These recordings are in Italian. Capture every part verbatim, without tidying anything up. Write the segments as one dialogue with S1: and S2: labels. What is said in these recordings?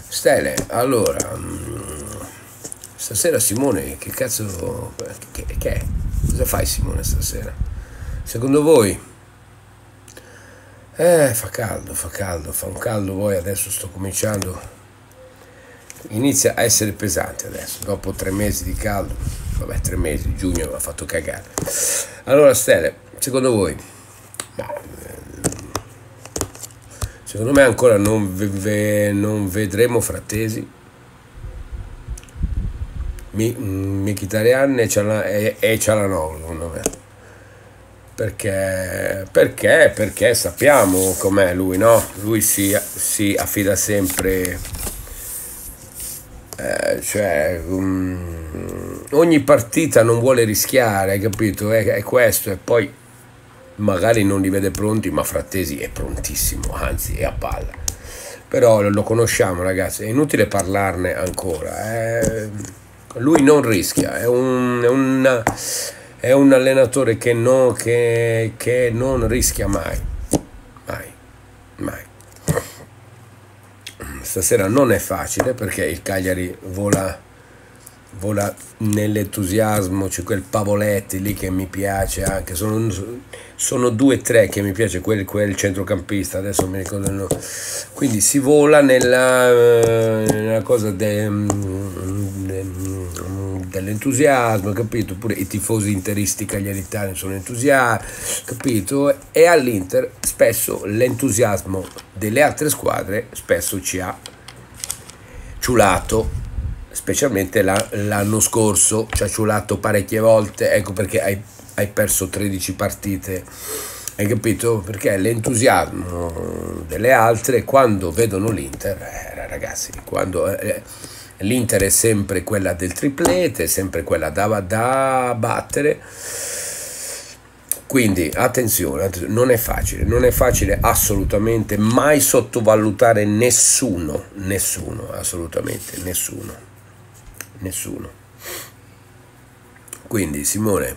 S1: Stelle, allora, mm, stasera Simone, che cazzo, che, che è? Cosa fai Simone stasera? Secondo voi? Eh, fa caldo, fa caldo, fa un caldo, poi adesso sto cominciando, inizia a essere pesante adesso, dopo tre mesi di caldo, vabbè tre mesi, giugno mi ha fatto cagare. Allora Stelle, secondo voi? Ma, secondo me ancora non, ve- ve- non vedremo Frattesi, Mi- Mkhitaryan e Ciala- e e Cialanoglu, secondo me. Perché, perché, perché sappiamo com'è lui, no? Lui si, si affida sempre, eh, cioè, um, ogni partita non vuole rischiare, hai capito? È, è questo, e poi magari non li vede pronti, ma Frattesi è prontissimo, anzi è a palla. Però lo conosciamo ragazzi, è inutile parlarne ancora. eh. Lui non rischia, è un, è un, è un allenatore che, no, che, che non rischia mai, mai, mai. Stasera non è facile perché il Cagliari vola, vola nell'entusiasmo, c'è quel Pavoletti lì che mi piace anche, sono, sono due o tre che mi piace, quel, quel centrocampista, adesso non mi ricordo il nome. Quindi si vola nella, nella cosa de, de, dell'entusiasmo, capito? Pure i tifosi interisti cagliaritani sono entusiasti, capito? E all'Inter spesso l'entusiasmo delle altre squadre spesso ci ha ciulato, specialmente la, l'anno scorso ci ha ciulato parecchie volte, ecco perché hai, hai perso tredici partite, hai capito? Perché l'entusiasmo delle altre quando vedono l'Inter, eh, ragazzi, quando eh, l'Inter è sempre quella del triplete, è sempre quella da, da battere. Quindi attenzione, attenzione, non è facile, non è facile assolutamente, mai sottovalutare nessuno, nessuno, assolutamente nessuno, nessuno. Quindi Simone,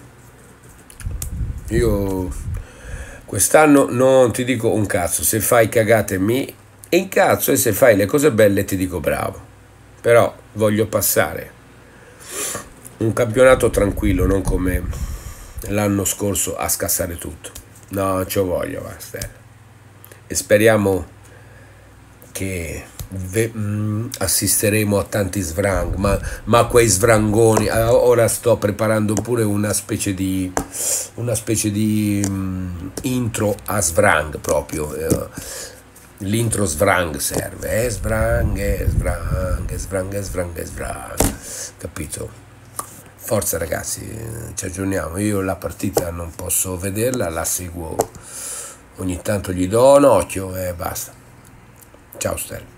S1: io quest'anno non ti dico un cazzo, se fai cagate mi incazzo e se fai le cose belle ti dico bravo, però voglio passare un campionato tranquillo, non come l'anno scorso a scassare tutto. No, non ci voglio, basta. E speriamo che ve, mh, assisteremo a tanti svrang, ma, ma quei svrangoni, ora sto preparando pure una specie di una specie di mh, intro a svrang proprio. Eh, l'intro svrang serve, eh, svrang, eh, svrang, eh, svrang, eh, svrang, eh, svrang, capito? Forza ragazzi, ci aggiorniamo. Io la partita non posso vederla, la seguo ogni tanto, gli do un occhio e basta. Ciao Stel.